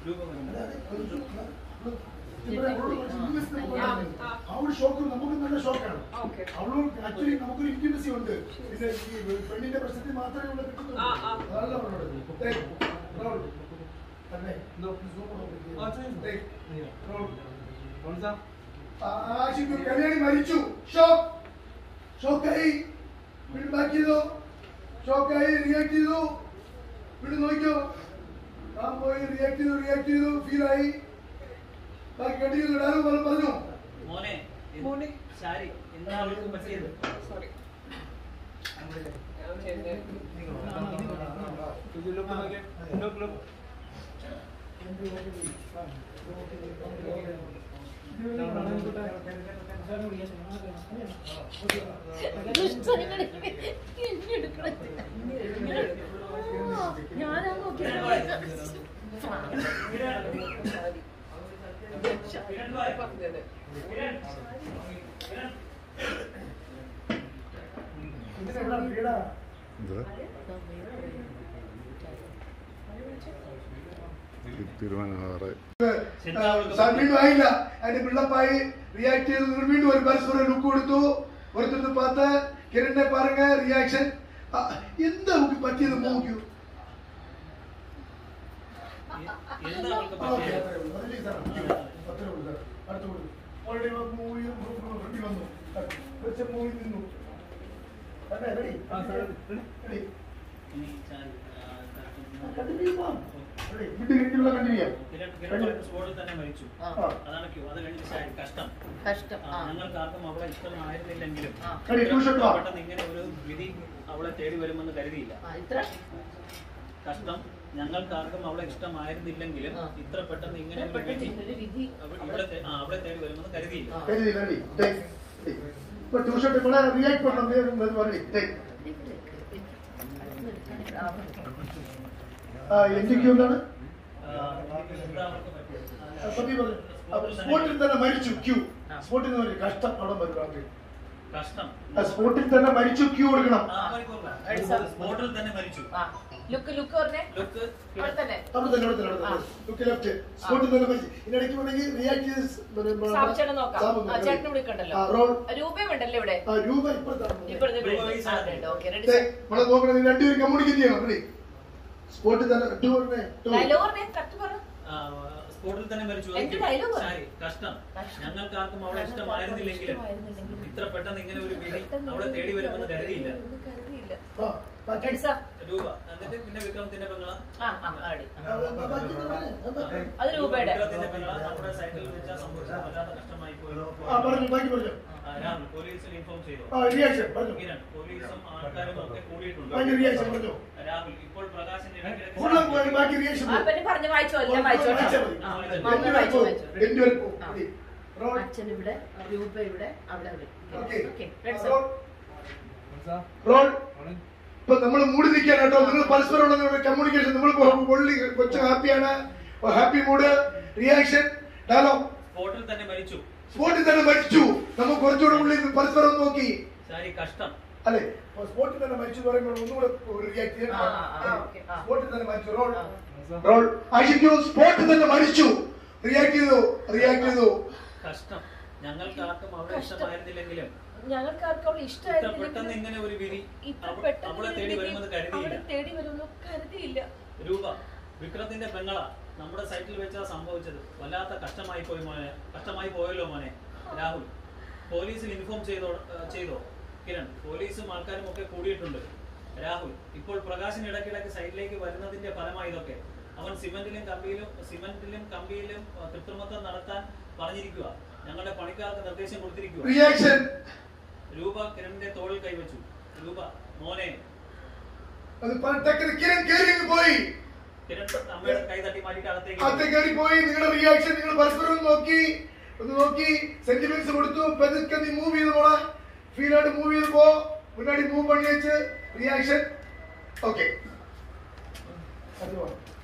അവള് ഷോക്ക് നമുക്ക് നല്ല ഷോക്കാണ്. അവള് ആക്ച്വലി നമുക്കൊരു ഇന്റിമസി ഉണ്ട്. പിന്നെ ഈ പെണ്ണിന്റെ പ്രശ്നത്തിൽ മാത്രമേ ഉള്ള കിട്ടുന്നുള്ളൂ. അതല്ല കല്യാണി മരിച്ചു. ഷോക്കായി വീട് ബാക്ക് ചെയ്തു. ഷോക്കായി റിയാക്ട് ചെയ്തു. വീട് നോക്കിയോ താൻ പോയി റിയാക്ട് ചെയ്തു ഫീലായി. ബാക്കി കണ്ടിന്യൂ ഡയലോഗ് പറഞ്ഞു. മോനെ സാരി എന്താണ് പറ്റിയത്? സോറി ആയില്ല. അതിന്റെ പിള്ളപ്പായി റിയാക്ട് ചെയ്തു. വീണ്ടും ഒരു പരസ്പരം ലുക്ക് കൊടുത്തു. ഒരുത്തത്ത് പാത്ത് കിരണിനെ പറഞ്ഞ റിയാക്ഷൻ എന്താ നമുക്ക് പറ്റിയത് നോക്കൂ. ഞങ്ങൾക്കാർക്കും അവളെ ഇഷ്ടമായിരുന്നില്ലെങ്കിലും ഇങ്ങനെ ഒരു വിധി അവളെ തേടി വരുമെന്ന് കരുതിയില്ല. കഷ്ടം. ഞങ്ങൾക്കാർക്കും അവളെ ഇഷ്ടമായിരുന്നില്ലെങ്കിലും ഇത്ര പെട്ടെന്ന് ഇങ്ങനെ ഒരു വിധി അവളെ തേടി വരുമെന്ന് കരുതിയില്ല. എന്തൊക്കെയാണ് സ്പോട്ടിൽ തന്നെ മരിച്ചു. ക്യൂ സ്പോട്ടിൽ നിന്ന് കഷ്ടം അവിടെ വരും. സ്പോട്ടിൽ തന്നെ മരിച്ചു. ക്യൂ കൊടുക്കണം. സ്പോട്ടിൽ തന്നെ മരിച്ചു. രണ്ടുപേരും കമ്മ്യൂണിക്കേറ്റ് ചെയ്യണം. സ്പോട്ടിൽ തന്നെ സ്പോട്ടിൽ തന്നെ മരിച്ചു. കഷ്ടം. ഞങ്ങൾക്കാർക്കും അവളെ ഇഷ്ടമായിരുന്നില്ലെങ്കിലും ഇത്ര പെട്ടെന്ന് ഇങ്ങനെ ഒരു വിധി അവളെ തേടി വരുമെന്ന് കരുതിയില്ല. രൂപ. എന്നിട്ട് പിന്നെ വിക്രമത്തിന്റെ പെങ്ങള വിക്രമത്തിന്റെ പെങ്ങള നമ്മുടെ സൈറ്റിൽ വെച്ചാൽ സംഭവിച്ചത് വല്ലാത്ത കഷ്ടമായി പോയി. പോലീസിൽ ഇൻഫോം ചെയ്തു. പോലീസും ആൾക്കാരും ഒക്കെ കൂടിയിട്ടുണ്ട്. രാഹുൽ ഇപ്പോൾ പ്രകാശിന്റെ അച്ഛൻ ഇവിടെ, രൂപ ഇവിടെ, അവിടെ. ഇപ്പൊ നമ്മൾ മൂടി നിൽക്കാൻ കേട്ടോ. നിങ്ങൾ പരസ്പരം കമ്മ്യൂണിക്കേഷൻ. നമ്മൾ കൊച്ചു ഹാപ്പിയാണ്. Happy mood. Reaction dialogue. സ്പോട്ടിൽ തന്നെ മരിച്ചു. സ്പോട്ടിൽ തന്നെ മരിച്ചു. നമുക്ക് കുറച്ചുകൂടെ ഉള്ളിൽ പരസ്പരം നോക്കി. കഷ്ടം അല്ലെ സ്പോട്ടിൽ തന്നെ മരിച്ചു പറയുമ്പോൾ ഒന്നുകൂടെ റിയാക്ട് ചെയ്യാം. സ്പോട്ടിൽ തന്നെ മരിച്ചു. റോൾ ആശിക്കൂ. സ്പോട്ടിൽ തന്നെ മരിച്ചു. റിയാക്ട് ചെയ്തു. കഷ്ടം. ഞങ്ങൾക്കാർക്കും അവളെ ഇഷ്ടമായിരുന്നില്ലെങ്കിലും ഞങ്ങൾക്കാർക്കും അവളെ പെട്ടെന്ന് ഇങ്ങനെ ഒരു വിധി അവളെ തേടി വരുമെന്ന് കരുതിയില്ല. രൂപ. വിക്രത്തിന്റെ പെങ്ങള നമ്മുടെ സൈറ്റിൽ വെച്ചാ സംഭവിച്ചത്. വല്ലാത്ത കഷ്ടമായി പോയല്ലോ മോനെ. രാഹുൽ പോലീസിൽ ഇൻഫോം ചെയ്തോ? കിരൺ പോലീസും ആൾക്കാരും ഒക്കെ കൂടിയിട്ടുണ്ട്. രാഹുൽ ഇപ്പോൾ പ്രകാശിന് ഇടയ്ക്കിടയ്ക്ക് സൈറ്റിലേക്ക് വരുന്നതിന്റെ ഫലമായി ഇതൊക്കെ. അവൻ സിമന്റിലും കമ്പിയിലും കൃത്രിമത്വം നടത്താൻ പറഞ്ഞിരിക്കുക. ഞങ്ങളുടെ പണിക്കാർക്ക് നിർദ്ദേശം കൊടുത്തിരിക്കുക. രൂപ കിരണിന്റെ തോളിൽ കൈവച്ചു. രൂപ മോനെ. കിരൺ അമ്മയുടെ കൈ തട്ടി മാറ്റിട്ട് അകത്തേക്ക് പോയി. നിങ്ങളുടെ റിയാക്ഷൻ നിങ്ങൾ പരസ്പരം നോക്കി സെന്റിമെന്റ്സ് കൊടുത്തു. പതുക്കെ നീ മൂവ് ചെയ്ത് പോണ ഫീൽ ആയിട്ട് മൂവ് ചെയ്ത് പോ. മുന്നാടി മൂവ് പണി വെച്ച് റിയാക്ഷൻ. ഓക്കെ.